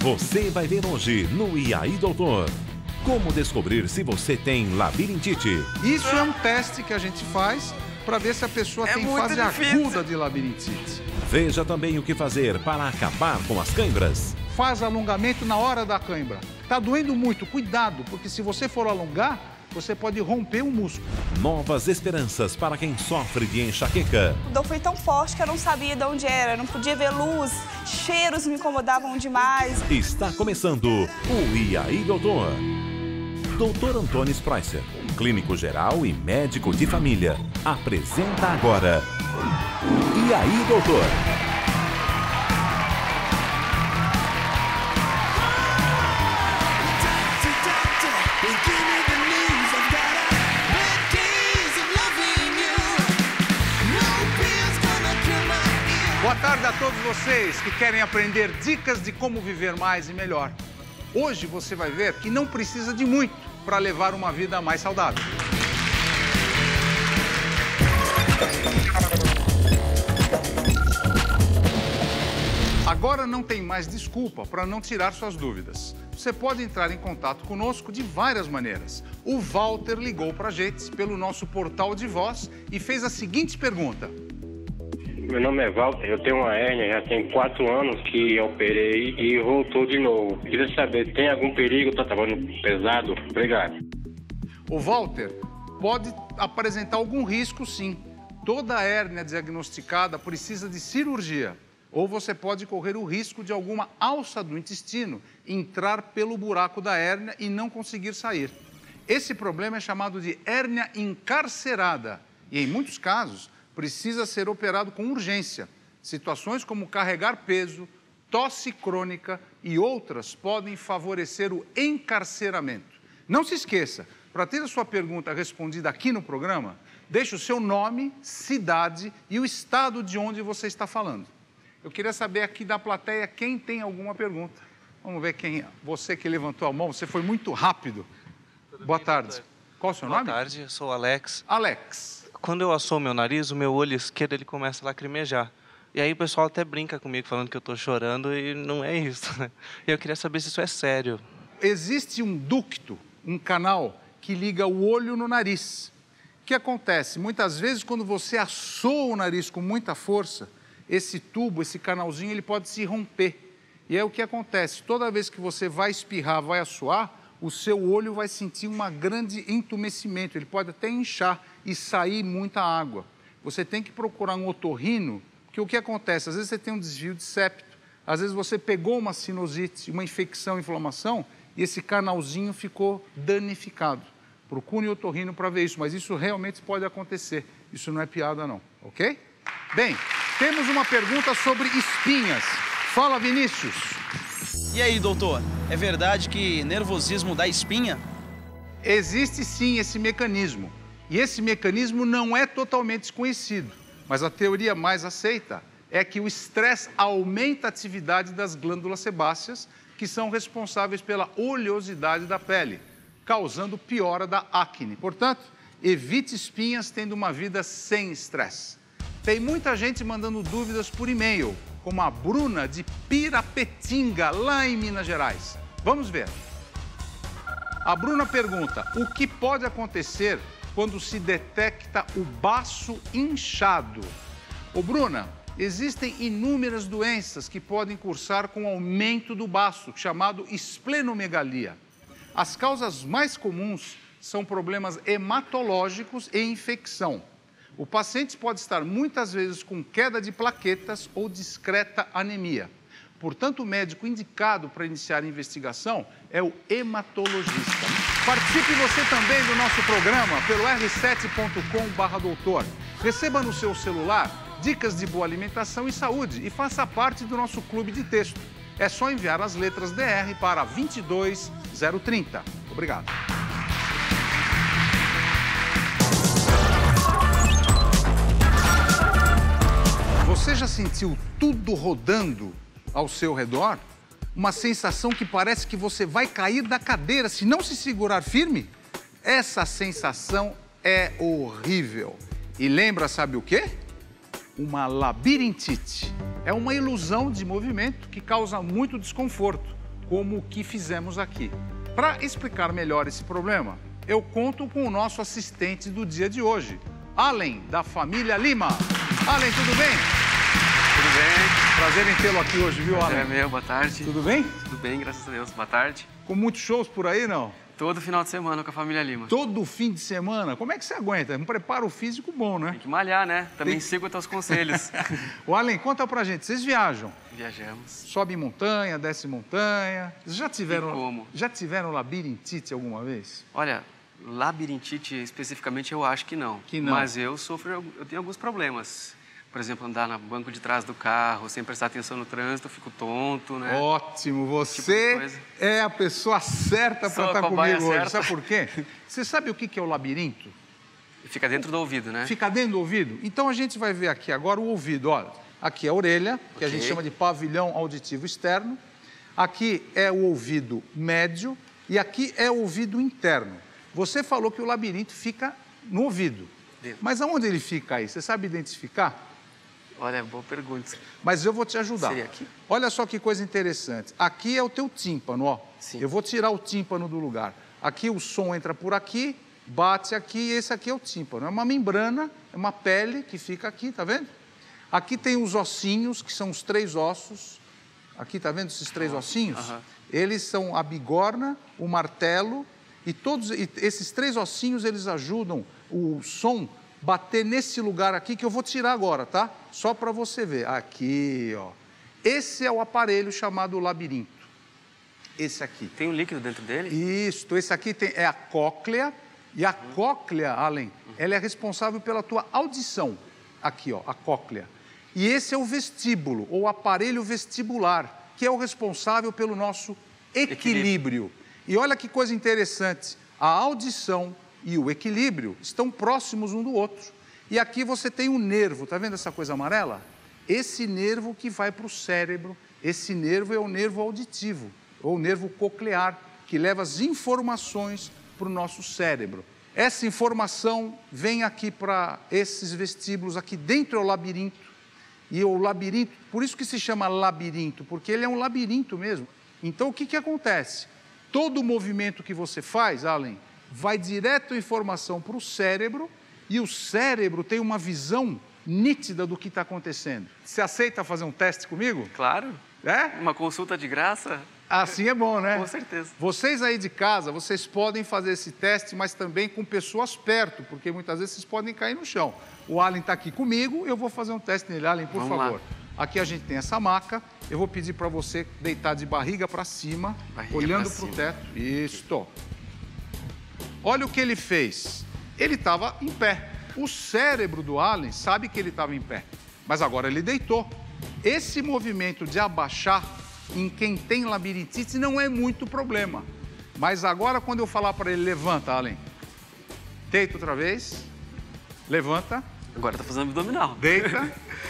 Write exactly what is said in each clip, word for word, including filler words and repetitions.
Você vai ver hoje no E aí, Doutor? Como descobrir se você tem labirintite? Isso é um teste que a gente faz para ver se a pessoa É tem muito fase difícil. aguda de labirintite. Veja também o que fazer para acabar com as câimbras. Faz alongamento na hora da cãibra. Tá doendo muito, cuidado, porque se você for alongar, você pode romper o músculo. Novas esperanças para quem sofre de enxaqueca. A dor foi tão forte que eu não sabia de onde era, não podia ver luz, cheiros me incomodavam demais. Está começando o E aí, Doutor? doutor Antônio Spreisser, clínico geral e médico de família, apresenta agora E aí, Doutor? Boa tarde a todos vocês que querem aprender dicas de como viver mais e melhor. Hoje você vai ver que não precisa de muito para levar uma vida mais saudável. Agora não tem mais desculpa para não tirar suas dúvidas. Você pode entrar em contato conosco de várias maneiras. O Walter ligou para a gente pelo nosso portal de voz e fez a seguinte pergunta. Meu nome é Walter, eu tenho uma hérnia, já tem quatro anos que eu operei e voltou de novo. Queria saber, tem algum perigo? Tá trabalhando pesado? Obrigado. O Walter pode apresentar algum risco, sim. Toda hérnia diagnosticada precisa de cirurgia. Ou você pode correr o risco de alguma alça do intestino entrar pelo buraco da hérnia e não conseguir sair. Esse problema é chamado de hérnia encarcerada e, em muitos casos, precisa ser operado com urgência. Situações como carregar peso, tosse crônica e outras podem favorecer o encarceramento. Não se esqueça, para ter a sua pergunta respondida aqui no programa, deixe o seu nome, cidade e o estado de onde você está falando. Eu queria saber aqui da plateia quem tem alguma pergunta. Vamos ver quem. Você que levantou a mão, você foi muito rápido. Tudo Boa bem, tarde. doutor? Qual o seu Boa nome? Boa tarde, eu sou o Alex. Alex. Quando eu assoo meu nariz, o meu olho esquerdo ele começa a lacrimejar. E aí o pessoal até brinca comigo, falando que eu estou chorando, e não é isso, né? Eu queria saber se isso é sério. Existe um ducto, um canal, que liga o olho no nariz. O que acontece? Muitas vezes, quando você assoa o nariz com muita força, esse tubo, esse canalzinho, ele pode se romper. E é o que acontece. Toda vez que você vai espirrar, vai assoar, o seu olho vai sentir um grande entumecimento. Ele pode até inchar e sair muita água. Você tem que procurar um otorrino, porque o que acontece? Às vezes você tem um desvio de septo, às vezes você pegou uma sinusite, uma infecção, inflamação, e esse canalzinho ficou danificado. Procure um otorrino para ver isso, mas isso realmente pode acontecer. Isso não é piada, não, ok? Bem, temos uma pergunta sobre espinhas. Fala, Vinícius. E aí, doutor, é verdade que nervosismo dá espinha? Existe sim esse mecanismo. E esse mecanismo não é totalmente desconhecido. Mas a teoria mais aceita é que o estresse aumenta a atividade das glândulas sebáceas, que são responsáveis pela oleosidade da pele, causando piora da acne. Portanto, evite espinhas tendo uma vida sem estresse. Tem muita gente mandando dúvidas por e-mail, como a Bruna de Pirapetinga, lá em Minas Gerais. Vamos ver. A Bruna pergunta, o que pode acontecer quando se detecta o baço inchado? Ô Bruna, existem inúmeras doenças que podem cursar com aumento do baço, chamado esplenomegalia. As causas mais comuns são problemas hematológicos e infecção. O paciente pode estar muitas vezes com queda de plaquetas ou discreta anemia. Portanto, o médico indicado para iniciar a investigação é o hematologista. Participe você também do nosso programa pelo erre sete ponto com barra doutor. Receba no seu celular dicas de boa alimentação e saúde e faça parte do nosso clube de texto. É só enviar as letras D R para vinte e dois zero trinta. Obrigado. Você já sentiu tudo rodando ao seu redor? Uma sensação que parece que você vai cair da cadeira se não se segurar firme? Essa sensação é horrível. E lembra, sabe o quê? Uma labirintite. É uma ilusão de movimento que causa muito desconforto. como o que fizemos aqui. Para explicar melhor esse problema, eu conto com o nosso assistente do dia de hoje, Allen, da família Lima. Allen, tudo bem? Tudo bem. Prazer em tê-lo aqui hoje, viu, Allen? É meu, boa tarde. Tudo bem? Tudo bem, graças a Deus. Boa tarde. Com muitos shows por aí, não? Todo final de semana com a família Lima. Todo fim de semana? Como é que você aguenta? Um preparo físico bom, né? Tem que malhar, né? Também Tem... sigo os teus conselhos. O Allen, conta pra gente, vocês viajam? Viajamos. Sobe montanha, desce montanha. Já tiveram, E como? Já tiveram labirintite alguma vez? Olha, labirintite especificamente eu acho que não. Que não. Mas eu sofro, eu tenho alguns problemas. Por exemplo, andar no banco de trás do carro, sem prestar atenção no trânsito, eu fico tonto, né? Ótimo, você Tipo de coisa. é a pessoa certa Sou para a estar cobaia comigo hoje. certa. Sabe por quê? Você sabe o que que é o labirinto? Fica dentro do ouvido, né? Fica dentro do ouvido? Então a gente vai ver aqui agora o ouvido. Olha, aqui é a orelha, que a Ok. gente chama de pavilhão auditivo externo. Aqui é o ouvido médio e aqui é o ouvido interno. Você falou que o labirinto fica no ouvido. Dentro. Mas aonde ele fica aí? Você sabe identificar? Olha, boa pergunta. Mas eu vou te ajudar. Seria aqui? Olha só que coisa interessante. Aqui é o teu tímpano, ó. Sim. Eu vou tirar o tímpano do lugar. Aqui o som entra por aqui, bate aqui, e esse aqui é o tímpano. É uma membrana, é uma pele que fica aqui, tá vendo? Aqui tem os ossinhos, que são os três ossos. Aqui, tá vendo esses três ossinhos? Aham. Eles são a bigorna, o martelo, e todos e esses três ossinhos, eles ajudam o som bater nesse lugar aqui, que eu vou tirar agora, tá? Só para você ver. Aqui, ó. Esse é o aparelho chamado labirinto. Esse aqui. Tem um líquido dentro dele? Isso, esse aqui tem, é a cóclea. E a cóclea, Allen, ela é responsável pela tua audição. Aqui, ó, a cóclea. E esse é o vestíbulo, ou aparelho vestibular, que é o responsável pelo nosso equilíbrio. Equilíbrio. E olha que coisa interessante. A audição e o equilíbrio estão próximos um do outro. E aqui você tem um nervo, tá vendo essa coisa amarela? Esse nervo que vai para o cérebro, esse nervo é o nervo auditivo, ou o nervo coclear, que leva as informações para o nosso cérebro. Essa informação vem aqui para esses vestíbulos, aqui dentro é o labirinto. E o labirinto, por isso que se chama labirinto, porque ele é um labirinto mesmo. Então o que que acontece? Todo movimento que você faz, Allen, vai direto a informação para o cérebro e o cérebro tem uma visão nítida do que está acontecendo. Você aceita fazer um teste comigo? Claro. É? Uma consulta de graça? Assim é bom, né? Com certeza. Vocês aí de casa, vocês podem fazer esse teste, mas também com pessoas perto, porque muitas vezes vocês podem cair no chão. O Allen está aqui comigo, eu vou fazer um teste nele. Allen, por Vamos lá. favor. Aqui a gente tem essa maca. Eu vou pedir para você deitar de barriga para cima, Barriga olhando pra para o cima. teto. Isso. Olha o que ele fez. Ele estava em pé. O cérebro do Allen sabe que ele estava em pé, mas agora ele deitou. Esse movimento de abaixar em quem tem labirintite não é muito problema. Mas agora, quando eu falar para ele, levanta, Allen. Deita outra vez. Levanta. Agora tá fazendo abdominal. Deita.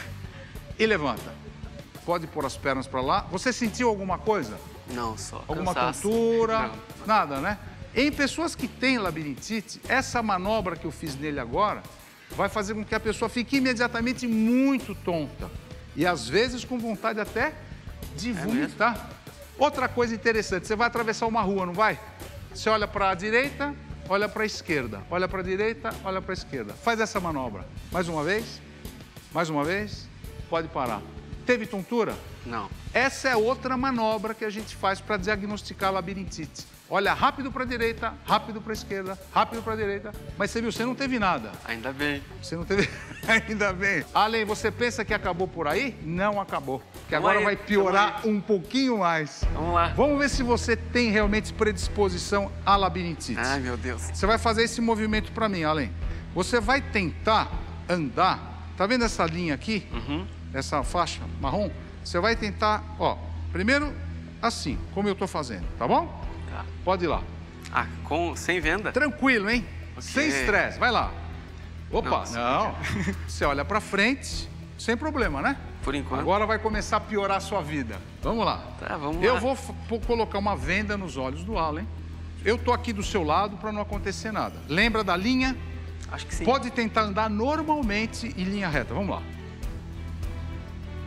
E levanta. Pode pôr as pernas para lá. Você sentiu alguma coisa? Não, só Alguma cansaço. tontura? Não. Nada, né? Em pessoas que têm labirintite, essa manobra que eu fiz nele agora vai fazer com que a pessoa fique imediatamente muito tonta. E às vezes com vontade até de vomitar. Outra coisa interessante, você vai atravessar uma rua, não vai? Você olha para a direita, olha para a esquerda. Olha para a direita, olha para a esquerda. Faz essa manobra. Mais uma vez. Mais uma vez. Pode parar. Teve tontura? Não. Essa é outra manobra que a gente faz para diagnosticar labirintite. Olha rápido para a direita, rápido para a esquerda, rápido para a direita. Mas você viu, você não teve nada. Ainda bem. Você não teve... Ainda bem. Além, você pensa que acabou por aí? Não acabou. Porque Vamos agora aí, vai piorar vamos um pouquinho mais. Vamos lá. Vamos ver se você tem realmente predisposição à labirintite. Ai, meu Deus. Você vai fazer esse movimento para mim, Além. Você vai tentar andar. Tá vendo essa linha aqui? Uhum. Essa faixa marrom? Você vai tentar, ó, primeiro assim, como eu tô fazendo, tá bom? Tá. Pode ir lá. Ah, com, sem venda? Tranquilo, hein? Sem estresse, vai lá. Opa, Não, não. Você olha pra frente, sem problema, né? Por enquanto. Agora vai começar a piorar a sua vida. Vamos lá. Tá, vamos Eu lá. vou f- pô- colocar uma venda nos olhos do Allen. Eu tô aqui do seu lado para não acontecer nada. Lembra da linha? Acho que sim. Pode tentar andar normalmente em linha reta. Vamos lá.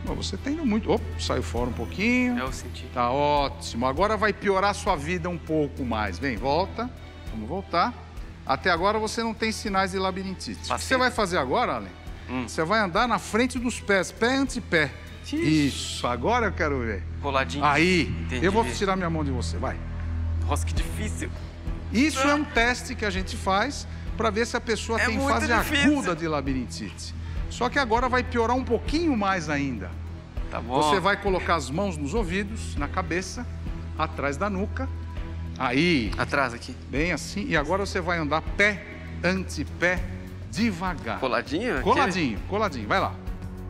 Oh, você está indo muito... Opa, saiu fora um pouquinho. Eu senti. Tá ótimo. Agora vai piorar a sua vida um pouco mais. Vem, volta. Vamos voltar. Até agora você não tem sinais de labirintite. Passei. O que você vai fazer agora, Allen? Hum. Você vai andar na frente dos pés, pé ante pé. Isso, agora eu quero ver. Coladinho. Aí, Entendi. Eu vou tirar minha mão de você, vai. Nossa, que difícil. Isso é um teste que a gente faz para ver se a pessoa é tem fase difícil. aguda de labirintite. Só que agora vai piorar um pouquinho mais ainda. Tá bom. Você vai colocar as mãos nos ouvidos, na cabeça, atrás da nuca. Aí. Atrás aqui. Bem assim. E agora você vai andar pé ante pé, devagar. Coladinho? Coladinho, aqui? coladinho. Vai lá.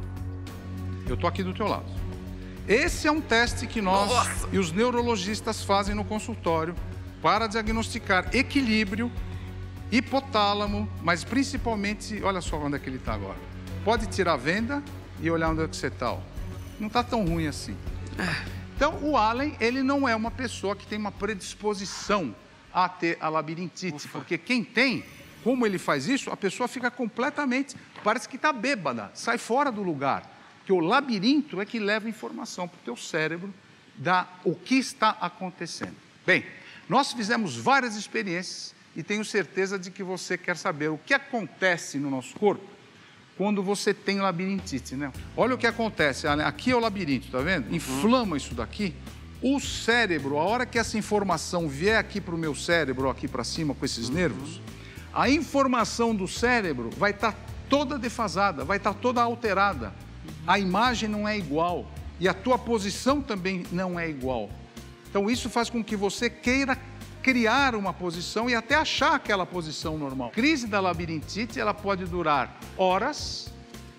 Eu tô aqui do teu lado. Esse é um teste que nós Nossa. e os neurologistas fazem no consultório para diagnosticar equilíbrio, hipotálamo, mas principalmente, olha só onde é que ele está agora. Pode tirar a venda e olhar onde é que você está. Não está tão ruim assim. Então, o Allen, ele não é uma pessoa que tem uma predisposição a ter a labirintite, Ufa. porque quem tem, como ele faz isso, a pessoa fica completamente, parece que está bêbada, sai fora do lugar. Porque o labirinto é que leva informação para o teu cérebro da o que está acontecendo. Bem, nós fizemos várias experiências e tenho certeza de que você quer saber o que acontece no nosso corpo quando você tem labirintite, né? Olha o que acontece, aqui é o labirinto, tá vendo? Inflama isso daqui. O cérebro, a hora que essa informação vier aqui para o meu cérebro, aqui para cima com esses nervos, a informação do cérebro vai estar toda defasada, vai estar toda alterada. A imagem não é igual e a tua posição também não é igual. Então isso faz com que você queira criar uma posição e até achar aquela posição normal. A crise da labirintite, ela pode durar horas,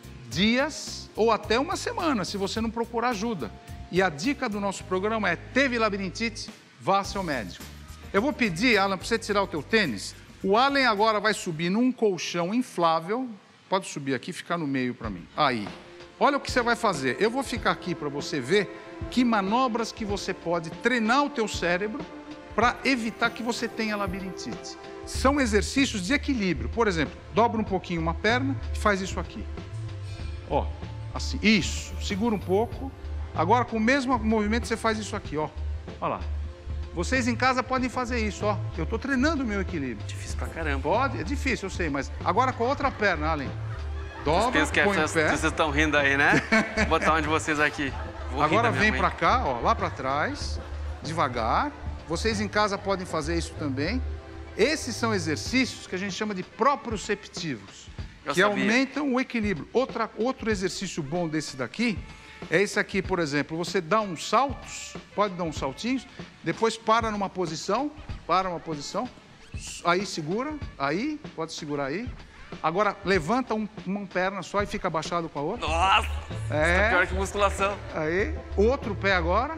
dias ou até uma semana, se você não procurar ajuda. E a dica do nosso programa é, teve labirintite, vá ao seu médico. Eu vou pedir, Alan, para você tirar o teu tênis. O Allen agora vai subir num colchão inflável. Pode subir aqui e ficar no meio para mim. Aí. Olha o que você vai fazer. Eu vou ficar aqui para você ver que manobras que você pode treinar o teu cérebro para evitar que você tenha labirintite. São exercícios de equilíbrio. Por exemplo, dobra um pouquinho uma perna e faz isso aqui. Ó, assim. Isso. Segura um pouco. Agora, com o mesmo movimento, você faz isso aqui, ó. Olha lá. Vocês em casa podem fazer isso, ó. Eu estou treinando o meu equilíbrio. Difícil pra caramba. Pode? É difícil, eu sei, mas agora com a outra perna, Allen. Dobra, que põe vocês, o pé. Vocês estão rindo aí, né? Vou botar um de vocês aqui. Vou agora vem para cá, ó, lá para trás, devagar. Vocês em casa podem fazer isso também. Esses são exercícios que a gente chama de proprioceptivos, eu que sabia. aumentam o equilíbrio. Outra, outro exercício bom desse daqui é esse aqui, por exemplo. Você dá uns saltos, pode dar uns saltinhos, depois para numa posição, para uma posição, aí segura, aí, pode segurar aí. Agora, levanta um, uma perna só e fica abaixado com a outra. Nossa! É. Tá pior que musculação. Aí, outro pé agora.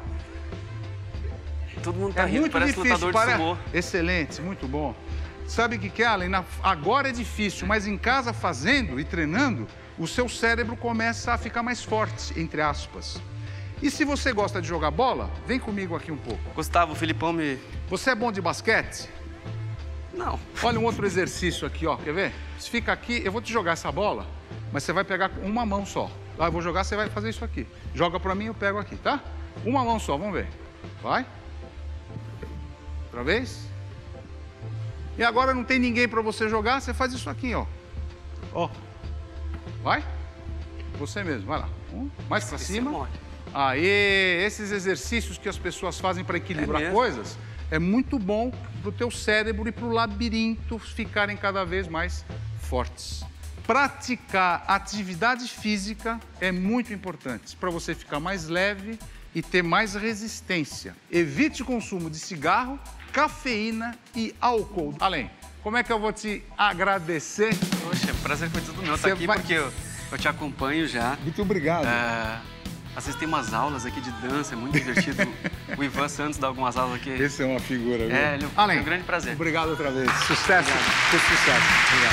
Todo mundo tá é rindo, muito parece difícil, lutador para... de sumô. Excelente, muito bom. Sabe o que que é, Allen? Na... Agora é difícil, mas em casa fazendo e treinando, o seu cérebro começa a ficar mais forte, entre aspas. E se você gosta de jogar bola, vem comigo aqui um pouco. Gustavo, o Filipão me... Você é bom de basquete? Não. Olha um outro exercício aqui, ó. Quer ver? Você fica aqui, eu vou te jogar essa bola, mas você vai pegar com uma mão só. Lá eu vou jogar, você vai fazer isso aqui. Joga pra mim, eu pego aqui, tá? Uma mão só, vamos ver. Vai. Outra vez. E agora não tem ninguém pra você jogar, você faz isso aqui, ó. Ó. Vai. Você mesmo, vai lá. Um, mais pra cima. Aê, esses exercícios que as pessoas fazem para equilibrar é coisas, é muito bom para o teu cérebro e para o labirinto ficarem cada vez mais fortes. Praticar atividade física é muito importante para você ficar mais leve e ter mais resistência. Evite o consumo de cigarro, cafeína e álcool. Além, como é que eu vou te agradecer? Poxa, prazer foi tudo meu estar aqui vai... porque eu, eu te acompanho já. Muito obrigado. É... Às vezes tem umas aulas aqui de dança, é muito divertido. O Ivan Santos dá algumas aulas aqui. Esse é uma figura, viu? É, ele Além, é um grande prazer. Obrigado outra vez. Sucesso. Obrigado. Sucesso.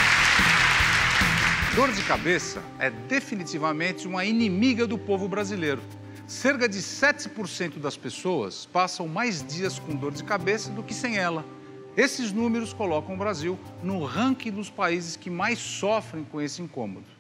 Obrigado. Dor de cabeça é definitivamente uma inimiga do povo brasileiro. Cerca de sete por cento das pessoas passam mais dias com dor de cabeça do que sem ela. Esses números colocam o Brasil no ranking dos países que mais sofrem com esse incômodo.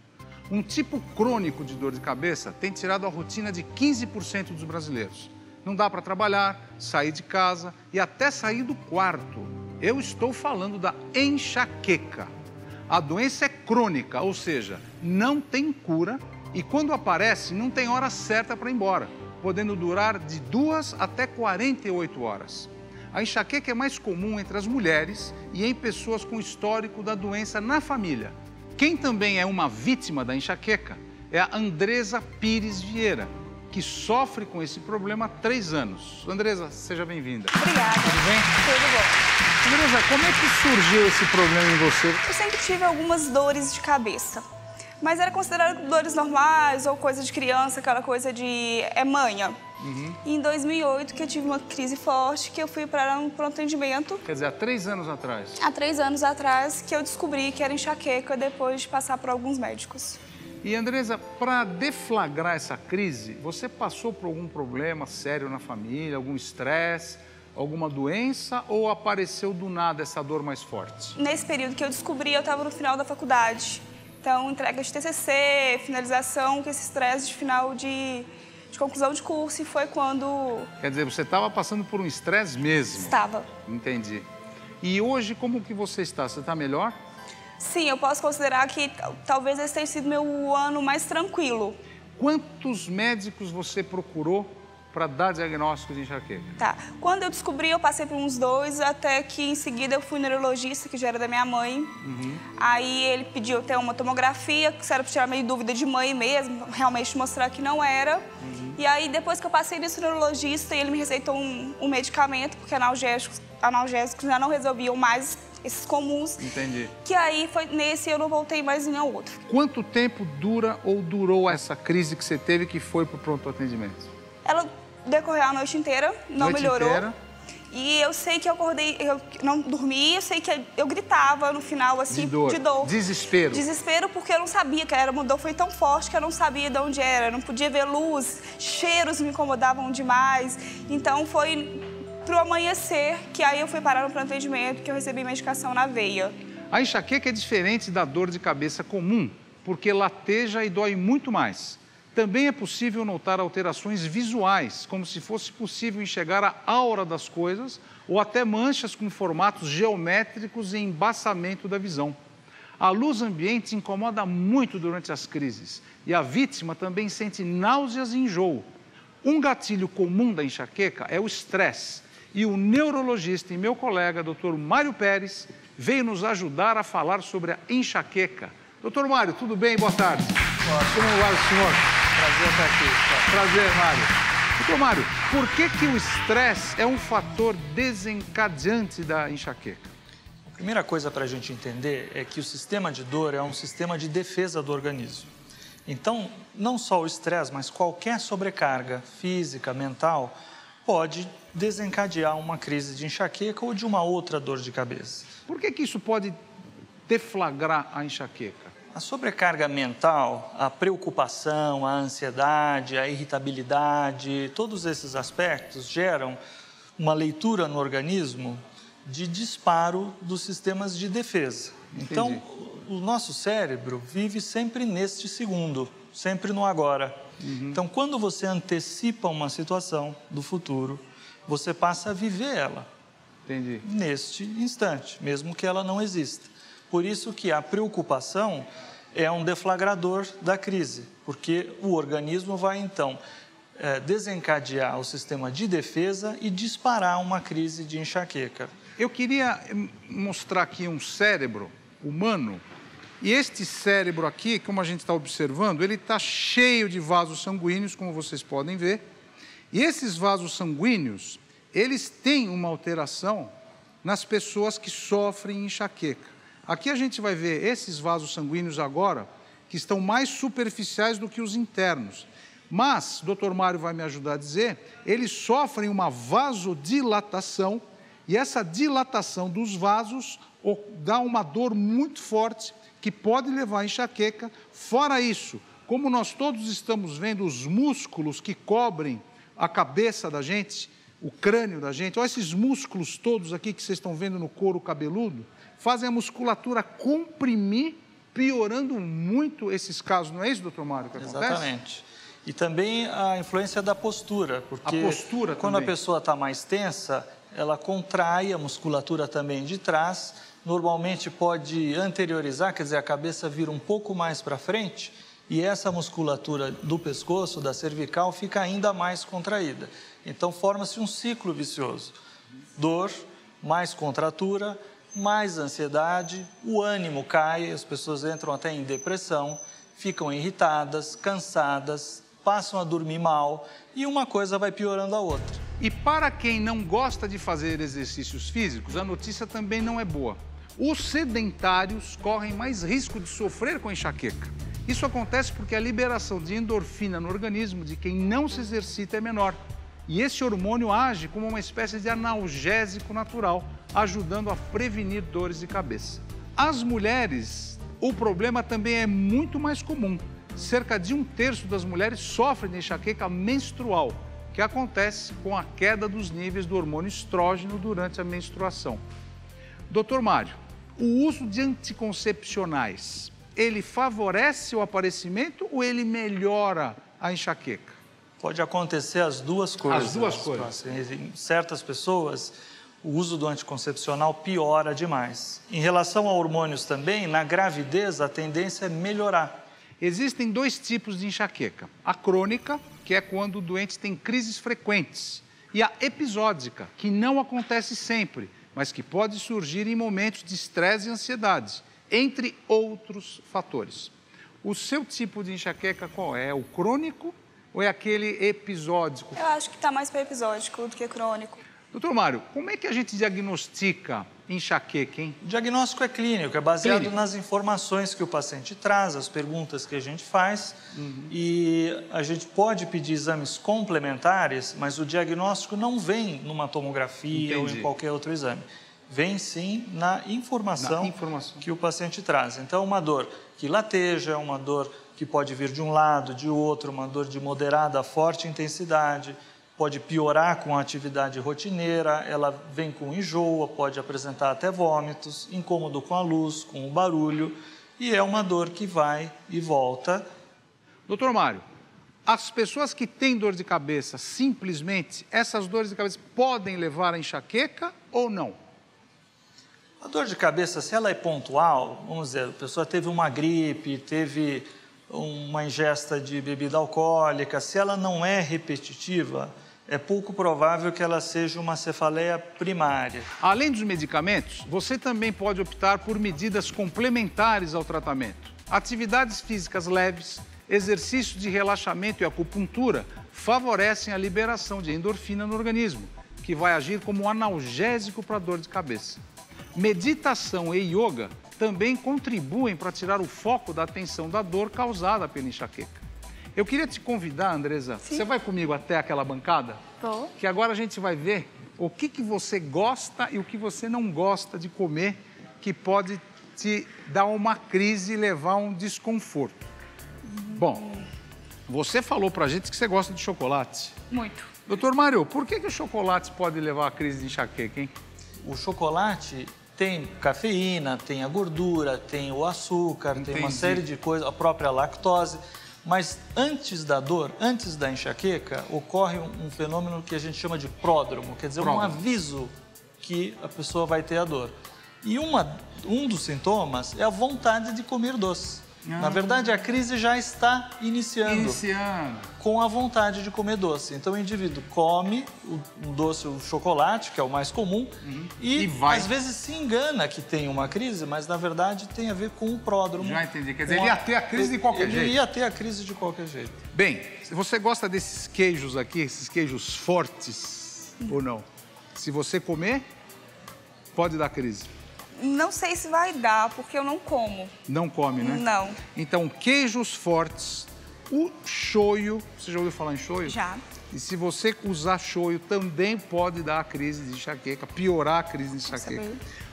Um tipo crônico de dor de cabeça tem tirado a rotina de quinze por cento dos brasileiros. Não dá para trabalhar, sair de casa e até sair do quarto. Eu estou falando da enxaqueca. A doença é crônica, ou seja, não tem cura e quando aparece não tem hora certa para ir embora, podendo durar de duas até quarenta e oito horas. A enxaqueca é mais comum entre as mulheres e em pessoas com histórico da doença na família. Quem também é uma vítima da enxaqueca é a Andresa Pires Vieira, que sofre com esse problema há três anos. Andresa, seja bem-vinda. Obrigada. Tudo bem? Tudo bom. Andresa, como é que surgiu esse problema em você? Eu sempre tive algumas dores de cabeça, mas era considerado dores normais ou coisa de criança, aquela coisa de é manha. Uhum. E em dois mil e oito que eu tive uma crise forte, que eu fui para um pronto atendimento. Quer dizer, há três anos atrás? Há três anos atrás que eu descobri que era enxaqueca depois de passar por alguns médicos. E, Andresa, para deflagrar essa crise, você passou por algum problema sério na família, algum estresse, alguma doença ou apareceu do nada essa dor mais forte? Nesse período que eu descobri, eu estava no final da faculdade. Então, entrega de T C C, finalização, com esse estresse de final de, de conclusão de curso, e foi quando... Quer dizer, você estava passando por um estresse mesmo? Estava. Entendi. E hoje, como que você está? Você está melhor? Sim, eu posso considerar que talvez esse tenha sido meu ano mais tranquilo. Quantos médicos você procurou para dar diagnóstico de enxaqueca? Tá. Quando eu descobri, eu passei por uns dois, até que em seguida eu fui no neurologista, que já era da minha mãe. Uhum. Aí ele pediu até uma tomografia, que era para tirar meio dúvida de mãe mesmo, realmente mostrar que não era. Uhum. E aí, depois que eu passei nesse neurologista, ele me receitou um, um medicamento, porque analgésicos, analgésicos já não resolviam mais esses comuns. Entendi. Que aí, foi nesse, eu não voltei mais em nenhum outro. Quanto tempo dura ou durou essa crise que você teve que foi para o pronto atendimento? Ela decorreu a noite inteira, não noite melhorou. Inteira. E eu sei que eu acordei, eu não dormi, eu sei que eu gritava no final, assim, de dor. de dor. Desespero. Desespero porque eu não sabia que era uma dor, foi tão forte que eu não sabia de onde era, eu não podia ver luz, cheiros me incomodavam demais. Então foi pro amanhecer que aí eu fui parar no pronto atendimento, que eu recebi medicação na veia. A enxaqueca é diferente da dor de cabeça comum, porque lateja e dói muito mais. Também é possível notar alterações visuais, como se fosse possível enxergar a aura das coisas ou até manchas com formatos geométricos e embaçamento da visão. A luz ambiente incomoda muito durante as crises e a vítima também sente náuseas e enjoo. Um gatilho comum da enxaqueca é o estresse e o neurologista e meu colega, doutor Mário Pérez, veio nos ajudar a falar sobre a enxaqueca. doutor Mário, tudo bem? Boa tarde. Como vai o senhor? Prazer estar aqui. Prazer, Mário. doutor Mário, por que que o estresse é um fator desencadeante da enxaqueca? A primeira coisa para a gente entender é que o sistema de dor é um sistema de defesa do organismo. Então, não só o estresse, mas qualquer sobrecarga física, mental, pode desencadear uma crise de enxaqueca ou de uma outra dor de cabeça. Por que que isso pode deflagrar a enxaqueca? A sobrecarga mental, a preocupação, a ansiedade, a irritabilidade, todos esses aspectos geram uma leitura no organismo de disparo dos sistemas de defesa. Entendi. Então, o nosso cérebro vive sempre neste segundo, sempre no agora. Uhum. Então, quando você antecipa uma situação do futuro, você passa a viver ela. Entendi. Neste instante, mesmo que ela não exista. Por isso que a preocupação é um deflagrador da crise, porque o organismo vai, então, é, desencadear o sistema de defesa e disparar uma crise de enxaqueca. Eu queria mostrar aqui um cérebro humano, e este cérebro aqui, como a gente está observando, ele está cheio de vasos sanguíneos, como vocês podem ver, e esses vasos sanguíneos, eles têm uma alteração nas pessoas que sofrem enxaqueca. Aqui a gente vai ver esses vasos sanguíneos agora, que estão mais superficiais do que os internos. Mas, doutor Mário vai me ajudar a dizer, eles sofrem uma vasodilatação, e essa dilatação dos vasos dá uma dor muito forte, que pode levar a enxaqueca. Fora isso, como nós todos estamos vendo os músculos que cobrem a cabeça da gente, o crânio da gente, olha esses músculos todos aqui que vocês estão vendo no couro cabeludo, fazem a musculatura comprimir piorando muito esses casos, não é isso, doutor Mário, que acontece? Exatamente. E também a influência da postura, porque a postura quando também. a pessoa está mais tensa, ela contrai a musculatura também de trás, normalmente pode anteriorizar, quer dizer, a cabeça vira um pouco mais para frente, e essa musculatura do pescoço, da cervical, fica ainda mais contraída. Então, forma-se um ciclo vicioso. Dor, mais contratura, mais ansiedade, o ânimo cai, as pessoas entram até em depressão, ficam irritadas, cansadas, passam a dormir mal e uma coisa vai piorando a outra. E para quem não gosta de fazer exercícios físicos, a notícia também não é boa. Os sedentários correm mais risco de sofrer com enxaqueca. Isso acontece porque a liberação de endorfina no organismo de quem não se exercita é menor. E esse hormônio age como uma espécie de analgésico natural, ajudando a prevenir dores de cabeça. As mulheres, o problema também é muito mais comum. Cerca de um terço das mulheres sofrem de enxaqueca menstrual, que acontece com a queda dos níveis do hormônio estrógeno durante a menstruação. doutor Mário, o uso de anticoncepcionais, ele favorece o aparecimento ou ele melhora a enxaqueca? Pode acontecer as duas coisas. As duas coisas. Em certas pessoas, o uso do anticoncepcional piora demais. Em relação a hormônios também, na gravidez, a tendência é melhorar. Existem dois tipos de enxaqueca. A crônica, que é quando o doente tem crises frequentes, e a episódica, que não acontece sempre, mas que pode surgir em momentos de estresse e ansiedade, entre outros fatores. O seu tipo de enxaqueca qual é? É o crônico ou é aquele episódico? Eu acho que está mais para episódico do que crônico. doutor Mário, como é que a gente diagnostica enxaqueca, hein? O diagnóstico é clínico, é baseado Clínico. nas informações que o paciente traz, as perguntas que a gente faz. Uhum. E a gente pode pedir exames complementares, mas o diagnóstico não vem numa tomografia Entendi. ou em qualquer outro exame. Vem sim na informação, na informação que o paciente traz. Então, uma dor que lateja, uma dor que pode vir de um lado, de outro, uma dor de moderada a forte intensidade, pode piorar com a atividade rotineira, ela vem com enjoo, pode apresentar até vômitos, incômodo com a luz, com o barulho, e é uma dor que vai e volta. doutor Mário, as pessoas que têm dor de cabeça, simplesmente, essas dores de cabeça podem levar a enxaqueca ou não? A dor de cabeça, se ela é pontual, vamos dizer, a pessoa teve uma gripe, teve uma ingesta de bebida alcoólica, se ela não é repetitiva, é pouco provável que ela seja uma cefaleia primária. Além dos medicamentos, você também pode optar por medidas complementares ao tratamento. Atividades físicas leves, exercícios de relaxamento e acupuntura favorecem a liberação de endorfina no organismo, que vai agir como um analgésico para a dor de cabeça. Meditação e yoga também contribuem para tirar o foco da atenção da dor causada pela enxaqueca. Eu queria te convidar, Andresa, Sim. você vai comigo até aquela bancada? Vou. Que agora a gente vai ver o que, que você gosta e o que você não gosta de comer, que pode te dar uma crise e levar a um desconforto. Hum. Bom, você falou pra gente que você gosta de chocolate. Muito. doutor Mário, por que, que o chocolate pode levar a crise de enxaqueca, hein? O chocolate tem cafeína, tem a gordura, tem o açúcar, Entendi. tem uma série de coisas, a própria lactose. Mas antes da dor, antes da enxaqueca, ocorre um, um fenômeno que a gente chama de pródromo, quer dizer, pródromo. um aviso que a pessoa vai ter a dor. E uma, um dos sintomas é a vontade de comer doce. Ah. Na verdade, a crise já está iniciando, iniciando com a vontade de comer doce. Então, o indivíduo come o, o doce, o chocolate, que é o mais comum, uhum. e, e às vezes se engana que tem uma crise, mas na verdade tem a ver com o pródromo. Já entendi. Quer dizer, ele ia ter a crise de qualquer ele jeito. Ele ia ter a crise de qualquer jeito. Bem, você gosta desses queijos aqui, esses queijos fortes, uhum. ou não? Se você comer, pode dar crise. Não sei se vai dar, porque eu não como. Não come, né? Não. Então, queijos fortes, o shoyu, você já ouviu falar em shoyu? Já. E se você usar shoyu, também pode dar a crise de enxaqueca, piorar a crise de enxaqueca.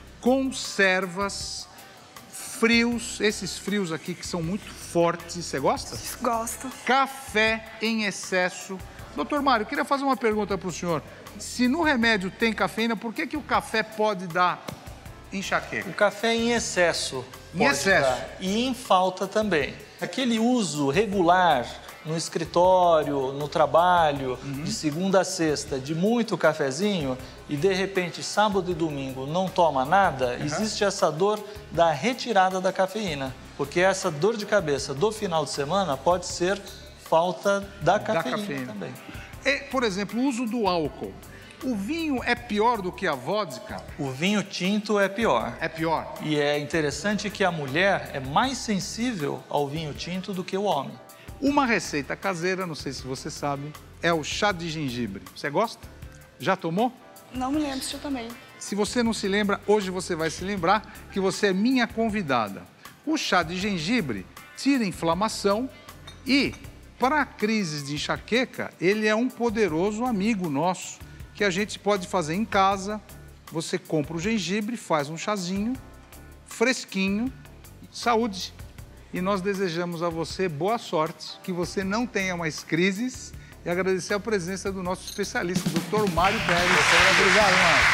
Conservas, frios, esses frios aqui que são muito fortes, você gosta? Gosto. Café em excesso. doutor Mário, eu queria fazer uma pergunta para o senhor. Se no remédio tem cafeína, por que, que o café pode dar enxaqueca? O café em excesso Em excesso. Dar. E em falta também. Aquele uso regular no escritório, no trabalho, uhum. de segunda a sexta, de muito cafezinho, e de repente, sábado e domingo, não toma nada, uhum. existe essa dor da retirada da cafeína. Porque essa dor de cabeça do final de semana pode ser falta da cafeína, da cafeína. também. E, por exemplo, o uso do álcool. O vinho é pior do que a vodka? O vinho tinto é pior. É pior. E é interessante que a mulher é mais sensível ao vinho tinto do que o homem. Uma receita caseira, não sei se você sabe, é o chá de gengibre. Você gosta? Já tomou? Não me lembro se eu tomei. Se você não se lembra, hoje você vai se lembrar que você é minha convidada. O chá de gengibre tira inflamação e, para crises de enxaqueca, ele é um poderoso amigo nosso, que a gente pode fazer em casa. Você compra o gengibre, faz um chazinho, fresquinho, saúde. E nós desejamos a você boa sorte, que você não tenha mais crises e agradecer a presença do nosso especialista, doutor Mário Pérez. Obrigado, Mário.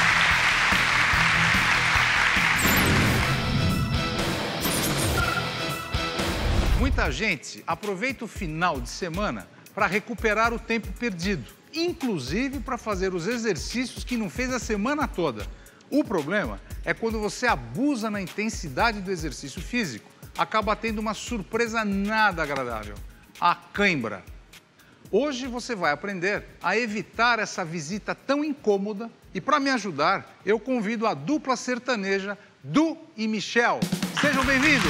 Muita gente aproveita o final de semana para recuperar o tempo perdido, inclusive para fazer os exercícios que não fez a semana toda. O problema é quando você abusa na intensidade do exercício físico, acaba tendo uma surpresa nada agradável, a cãibra. Hoje você vai aprender a evitar essa visita tão incômoda e, para me ajudar, eu convido a dupla sertaneja Du e Michel. Sejam bem-vindos!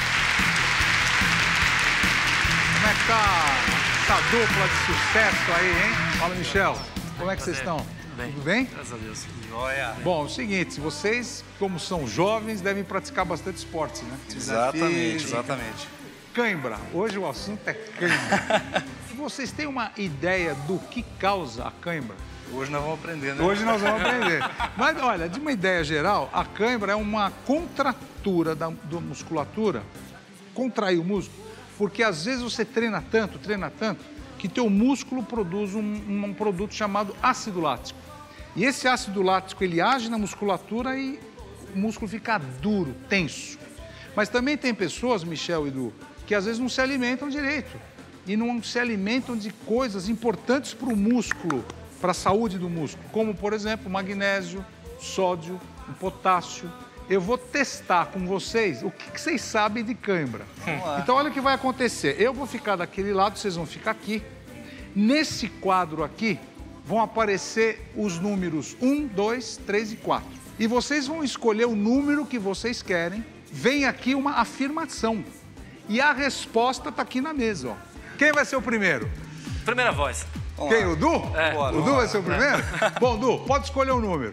Como é que tá essa dupla de sucesso aí, hein? Fala, Michel. Como é que vocês estão? Tudo bem. Tudo bem? Graças a Deus. Joia. Bom, é o seguinte, vocês, como são jovens, devem praticar bastante esporte, né? Exatamente, física. exatamente. Cãibra. Hoje o assunto é cãibra. Vocês têm uma ideia do que causa a cãibra? Hoje nós vamos aprender, né? Hoje nós vamos aprender. Mas, olha, de uma ideia geral, a cãibra é uma contratura da, da musculatura, contrair o músculo, porque às vezes você treina tanto, treina tanto, que teu músculo produz um, um produto chamado ácido lático. E esse ácido lático, ele age na musculatura e o músculo fica duro, tenso. Mas também tem pessoas, Michel e Edu, que às vezes não se alimentam direito. E não se alimentam de coisas importantes para o músculo, para a saúde do músculo. Como, por exemplo, magnésio, sódio, potássio. Eu vou testar com vocês o que vocês sabem de cãibra. Então, olha o que vai acontecer. Eu vou ficar daquele lado, vocês vão ficar aqui. Nesse quadro aqui, vão aparecer os números um, dois, três e quatro. E vocês vão escolher o número que vocês querem. Vem aqui uma afirmação. E a resposta está aqui na mesa, ó. Quem vai ser o primeiro? Primeira voz. Quem, o Du? É. O Du vai ser o primeiro? Bom, Du, pode escolher o número.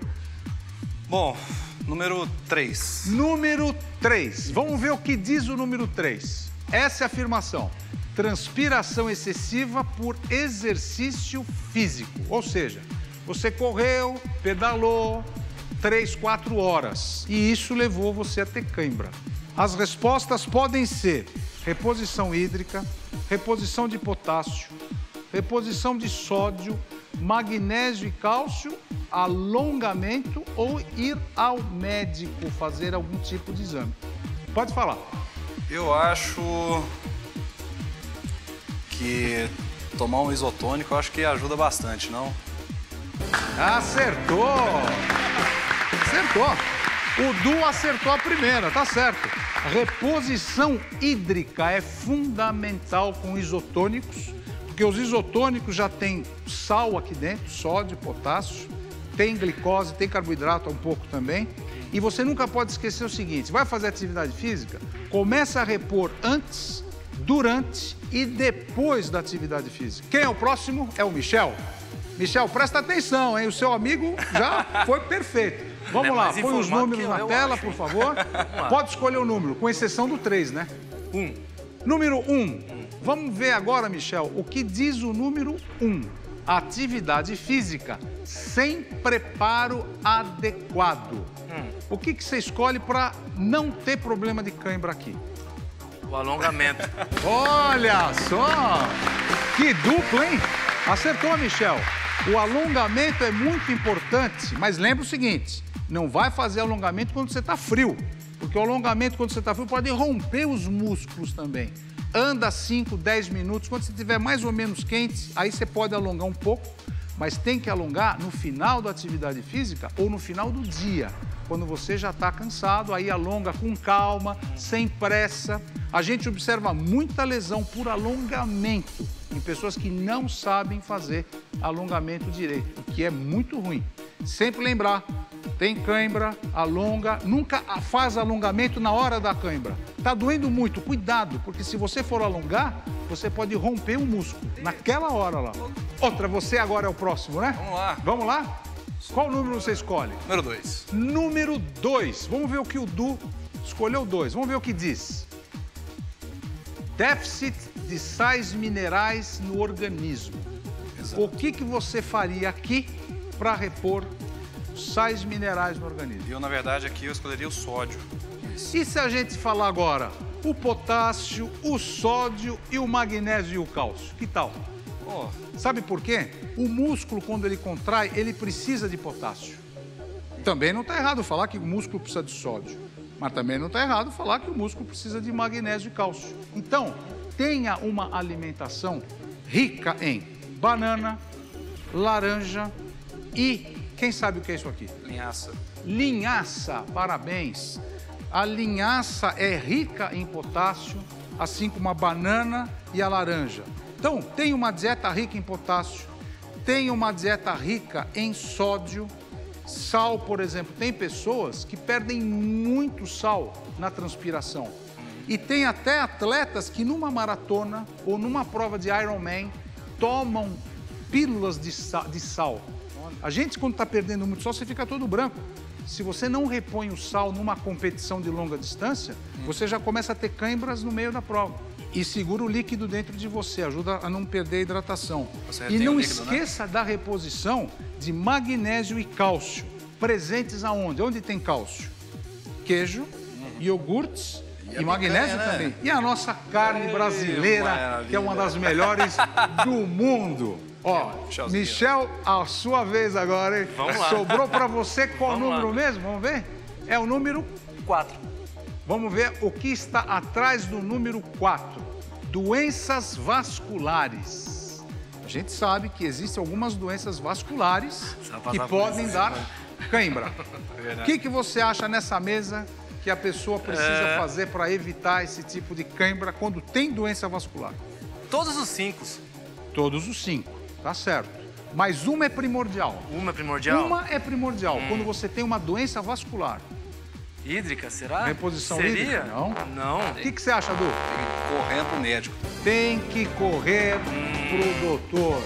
Bom, número três. Número três. Vamos ver o que diz o número três. Essa é a afirmação. Transpiração excessiva por exercício físico. Ou seja, você correu, pedalou três, quatro horas. E isso levou você a ter cãibra. As respostas podem ser reposição hídrica, reposição de potássio, reposição de sódio, magnésio e cálcio, alongamento ou ir ao médico fazer algum tipo de exame. Pode falar. Eu acho que tomar um isotônico, eu acho que ajuda bastante, não? Acertou! Acertou! O Du acertou a primeira, tá certo. Reposição hídrica é fundamental com isotônicos, porque os isotônicos já têm sal aqui dentro, sódio, potássio, tem glicose, tem carboidrato um pouco também. E você nunca pode esquecer o seguinte, vai fazer atividade física, começa a repor antes, durante e depois da atividade física. Quem é o próximo? É o Michel. Michel, presta atenção, hein? O seu amigo já foi perfeito. Vamos lá, põe os números na tela, por favor. Pode escolher o número, com exceção do três, né? Um. Número um. Vamos ver agora, Michel, o que diz o número um. Atividade física sem preparo adequado. Hum. O que, que você escolhe para não ter problema de cãibra aqui? O alongamento. Olha só! Que dupla, hein? Acertou, Michel. O alongamento é muito importante, mas lembra o seguinte, não vai fazer alongamento quando você está frio, porque Porque o alongamento, quando você está frio, pode romper os músculos também. Anda cinco, dez minutos. Quando você estiver mais ou menos quente, aí você pode alongar um pouco, mas tem que alongar no final da atividade física ou no final do dia. Quando você já está cansado, aí alonga com calma, sem pressa. A gente observa muita lesão por alongamento em pessoas que não sabem fazer alongamento direito, o que é muito ruim. Sempre lembrar, tem cãibra, alonga, nunca faz alongamento na hora da cãibra. Tá doendo muito, cuidado, porque se você for alongar, você pode romper o músculo naquela hora lá. Outra, você agora é o próximo, né? Vamos lá. Vamos lá? Qual número você escolhe? Número dois. Número dois. Vamos ver o que o Du escolheu dois. Vamos ver o que diz. Déficit de sais minerais no organismo. Exato. O que, que você faria aqui para repor sais minerais no organismo? Eu, na verdade, aqui eu escolheria o sódio. Isso. E se a gente falar agora o potássio, o sódio e o magnésio e o cálcio? Que tal? Oh. Sabe por quê? O músculo, quando ele contrai, ele precisa de potássio. Também não está errado falar que o músculo precisa de sódio. Mas também não está errado falar que o músculo precisa de magnésio e cálcio. Então, tenha uma alimentação rica em banana, laranja e... Quem sabe o que é isso aqui? Linhaça. Linhaça, parabéns. A linhaça é rica em potássio, assim como a banana e a laranja. Então, tem uma dieta rica em potássio, tem uma dieta rica em sódio, sal, por exemplo. Tem pessoas que perdem muito sal na transpiração. E tem até atletas que numa maratona ou numa prova de Ironman tomam pílulas de sal. De sal. A gente, quando está perdendo muito sal, você fica todo branco. Se você não repõe o sal numa competição de longa distância, você já começa a ter cãibras no meio da prova. E segura o líquido dentro de você, ajuda a não perder a hidratação. E não líquido, esqueça, né, da reposição de magnésio e cálcio. Presentes aonde? Onde tem cálcio? Queijo, uhum. iogurtes e, e magnésio picanha, também. Né? E a nossa carne brasileira, que é uma das melhores do mundo. Ó, Michel, a sua vez agora, hein? Vamos lá. Sobrou para você qual Vamos número lá. mesmo? Vamos ver? É o número Quatro. Vamos ver o que está atrás do número quatro. Doenças vasculares. A gente sabe que existem algumas doenças vasculares que podem dar cãibra. O que, que você acha nessa mesa que a pessoa precisa é... fazer para evitar esse tipo de cãibra quando tem doença vascular? Todos os cinco. Todos os cinco, tá certo. Mas uma é primordial. Uma é primordial? Uma é primordial, hum. quando você tem uma doença vascular. Hídrica, será? Reposição Seria? hídrica? Não. Não. O que, que você acha, Du? Tem que correr pro médico. Tem que correr hum. pro doutor.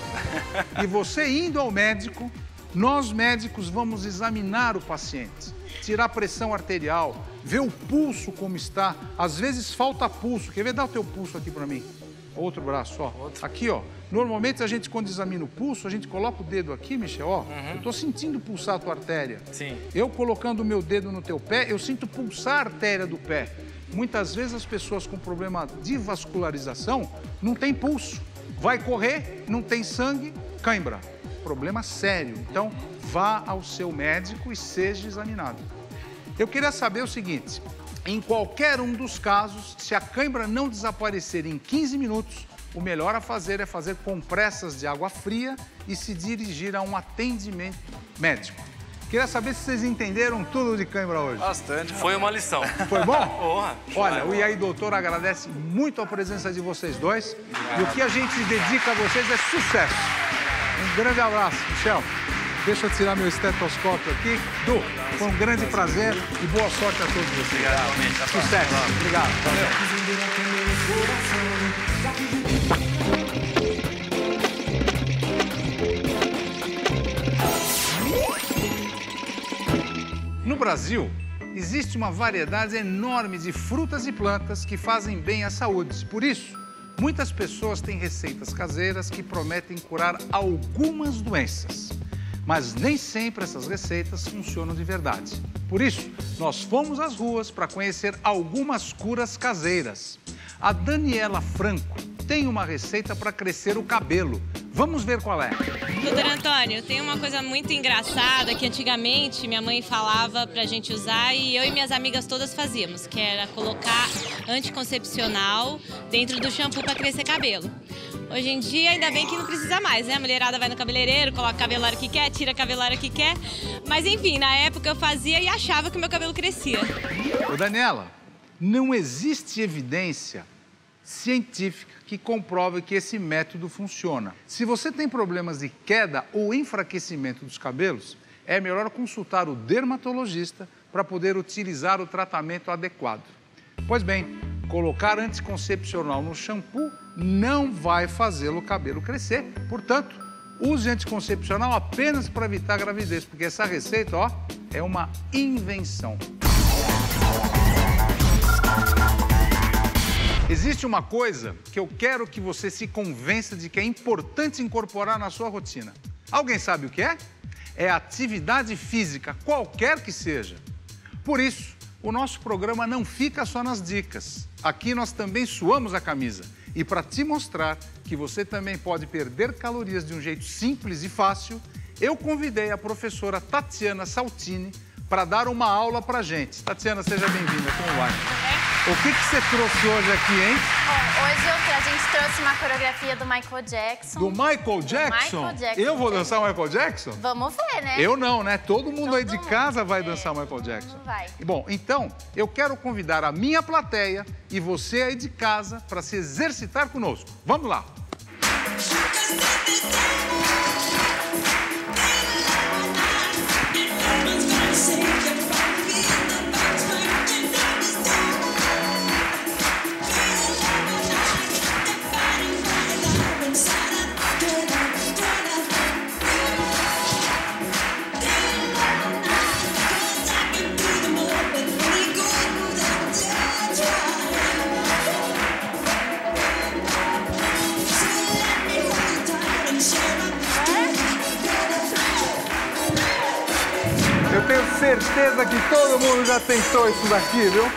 E você indo ao médico, nós médicos vamos examinar o paciente, tirar a pressão arterial, ver o pulso como está. Às vezes falta pulso. Quer ver? Dá o teu pulso aqui para mim. Outro braço, ó. Outro. Aqui, ó. Normalmente, a gente, quando examina o pulso, a gente coloca o dedo aqui, Michel, ó. Uhum. Eu tô sentindo pulsar a tua artéria. Sim. Eu colocando o meu dedo no teu pé, eu sinto pulsar a artéria do pé. Muitas vezes, as pessoas com problema de vascularização não tem pulso. Vai correr, não tem sangue, cãibra. Problema sério. Então, vá ao seu médico e seja examinado. Eu queria saber o seguinte... Em qualquer um dos casos, se a cãibra não desaparecer em quinze minutos, o melhor a fazer é fazer compressas de água fria e se dirigir a um atendimento médico. Queria saber se vocês entenderam tudo de cãibra hoje. Bastante. Foi uma lição. Foi bom? Porra. Olha, o E aí Doutor agradece muito a presença de vocês dois. Obrigado. E o que a gente dedica a vocês é sucesso. Um grande abraço, Michel. Deixa eu tirar meu estetoscópio aqui. Du, foi um grande prazer e boa sorte a todos vocês. Obrigado, sucesso. Obrigado. Valeu. No Brasil, existe uma variedade enorme de frutas e plantas que fazem bem à saúde. Por isso, muitas pessoas têm receitas caseiras que prometem curar algumas doenças. Mas nem sempre essas receitas funcionam de verdade. Por isso, nós fomos às ruas para conhecer algumas curas caseiras. A Daniela Franco tem uma receita para crescer o cabelo. Vamos ver qual é. Doutor Antônio, tem uma coisa muito engraçada que antigamente minha mãe falava pra gente usar e eu e minhas amigas todas fazíamos, que era colocar anticoncepcional dentro do shampoo pra crescer cabelo. Hoje em dia, ainda bem que não precisa mais, né? A mulherada vai no cabeleireiro, coloca a cabelo a hora que quer, tira a cabelo a hora que quer. Mas enfim, na época eu fazia e achava que o meu cabelo crescia. Ô, Daniela, não existe evidência científica que comprove que esse método funciona. Se você tem problemas de queda ou enfraquecimento dos cabelos, é melhor consultar o dermatologista para poder utilizar o tratamento adequado. Pois bem, colocar anticoncepcional no shampoo não vai fazê-lo cabelo crescer. Portanto, use anticoncepcional apenas para evitar a gravidez, porque essa receita, ó, é uma invenção. Existe uma coisa que eu quero que você se convença de que é importante incorporar na sua rotina. Alguém sabe o que é? É atividade física, qualquer que seja. Por isso, o nosso programa não fica só nas dicas. Aqui nós também suamos a camisa. E para te mostrar que você também pode perder calorias de um jeito simples e fácil, eu convidei a professora Tatiana Saltini para dar uma aula para a gente. Tatiana, seja bem-vinda. Como vai? O que, que você trouxe hoje aqui, hein? Bom, hoje eu, a gente trouxe uma coreografia do Michael Jackson. Do Michael Jackson? Do Michael Jackson. Eu vou dançar o Michael Jackson? Vamos ver, né? Eu não, né? Todo mundo Todo aí de mundo. casa vai É, dançar o Michael Jackson. todo mundo vai. Bom, então, eu quero convidar a minha plateia e você aí de casa para se exercitar conosco. Vamos lá! Eu tenho certeza que todo mundo já tentou isso daqui, viu?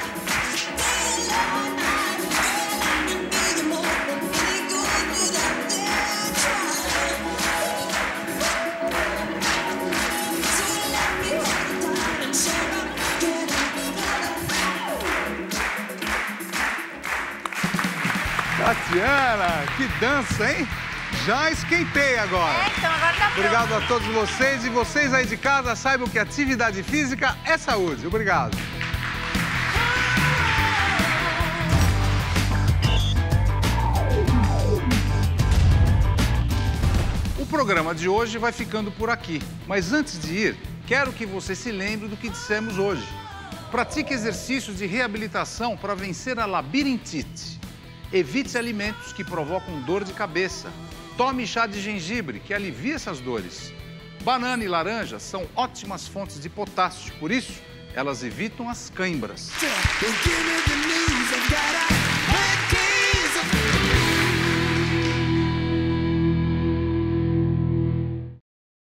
Tatiana, que dança, hein? Já esquentei agora. É, então agora tá pronto. Obrigado a todos vocês e vocês aí de casa saibam que atividade física é saúde. Obrigado. O programa de hoje vai ficando por aqui, mas antes de ir, quero que você se lembre do que dissemos hoje. Pratique exercícios de reabilitação para vencer a labirintite. Evite alimentos que provocam dor de cabeça. Tome chá de gengibre, que alivia essas dores. Banana e laranja são ótimas fontes de potássio, por isso, elas evitam as cãibras.